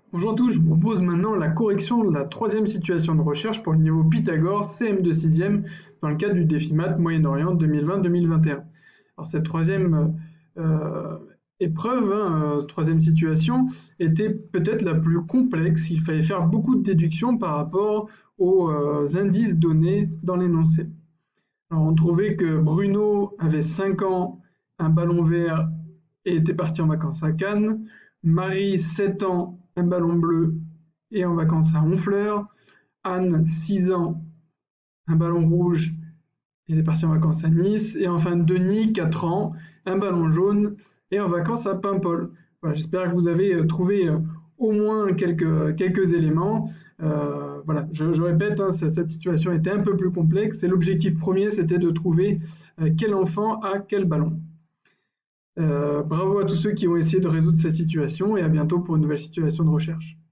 Bonjour à tous, je vous propose maintenant la correction de la troisième situation de recherche pour le niveau Pythagore CM de 6e dans le cadre du défi maths Moyen-Orient 2020-2021. Alors cette troisième épreuve, troisième situation, était peut-être la plus complexe. Il fallait faire beaucoup de déductions par rapport aux indices donnés dans l'énoncé. Alors on trouvait que Bruno avait 5 ans, un ballon vert et était parti en vacances à Cannes. Marie, 7 ans, un ballon bleu et en vacances à Honfleur. Anne, 6 ans, un ballon rouge et est parti en vacances à Nice. Et enfin Denis, 4 ans, un ballon jaune et en vacances à Paimpol. Voilà, j'espère que vous avez trouvé au moins quelques éléments. Voilà, je répète, hein, cette situation était un peu plus complexe et l'objectif premier, c'était de trouver quel enfant a quel ballon. Bravo à tous ceux qui ont essayé de résoudre cette situation et à bientôt pour une nouvelle situation de recherche.